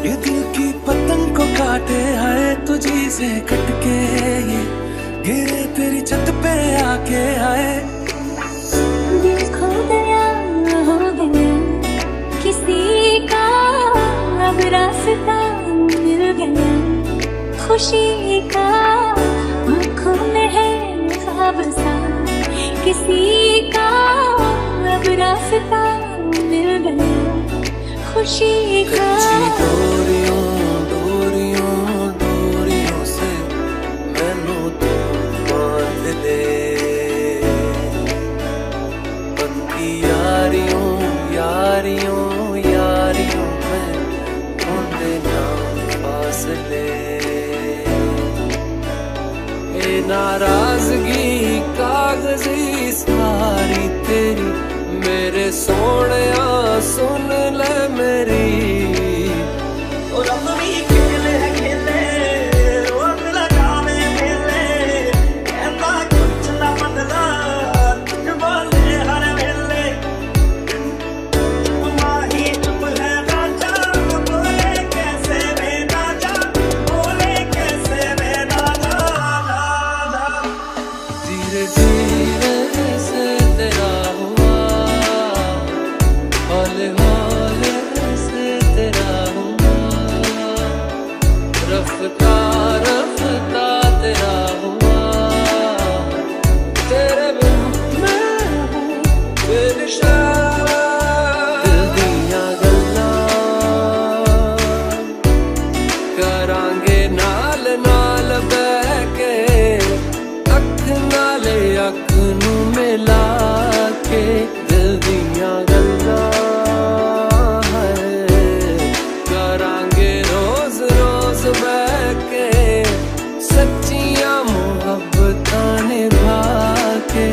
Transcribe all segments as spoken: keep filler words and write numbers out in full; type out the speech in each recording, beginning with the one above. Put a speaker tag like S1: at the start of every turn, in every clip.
S1: ये दिल की पतंग को काटे आए तुझी से कटके, ये गिरे तेरी छत पे आके आए।
S2: दिल खो गया हो गया किसी का, अब रास्ता मिल गया खुशी का। आँखों में है ख्वाब सा किसी का, अब रास्ता मिल गया खुशी का।
S1: डोरियों डोरियों डोरियों से मैनू तू बांध ले, पक्की यारियों यारियों यारियों में ढूंढे नाम फासले। ये नाराजगी कागजी सारी तेरी, मेरे सोनिया सुन ले मेरी। और अपनी खेले है खेले रोक लगावे मेले, कहता कुछ ना बदला तुझ बोले हर वेले। माही चुप है राजा बोले कैसे वे राजा, बोले कैसे वे राजा। धीरे धीरे से तेरा हौले हौले से तेरा हुआ, रफ्ता रफ्ता तेरा हुआ। तेरे बिन मैं हूँ बेनिशान। दिल दियां गल्लां करांगे नाल नाल बह के, अख नाले अख नू मिला के। दिल दियां गल्लां सच्चियां मोहब्बतां निभा के।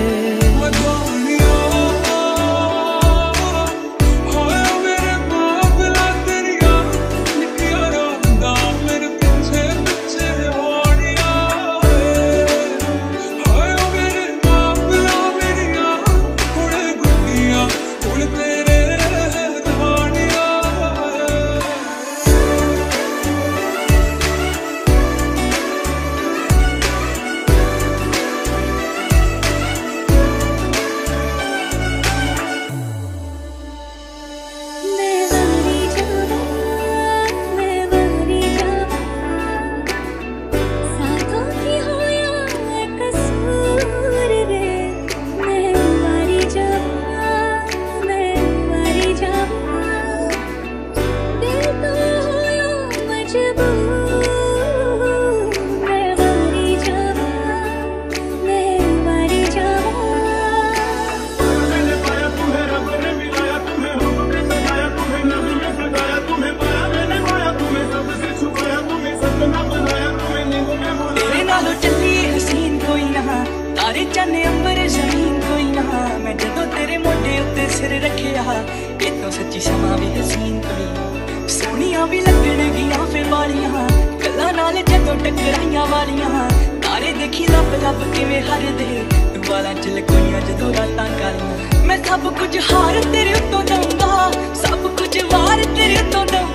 S3: चन्ने अंबर जमीन कोई ना, मैं जदों तेरे मोढे उत्ते सिर रखिया, इतों सच्ची समा भी हसीन कोई। सोहणियां भी लगणगियां फिर वालियां गल्लां नाल जदों टकराइयां वालियां। तारे देखी लब लब किवें हरदे, तू वालां च लकोइयां जदों रातां कालियां। मैं सब कुछ हार तेरे उत्तों दूंगा, सब कुछ वार तेरे उत्तों दूंगा।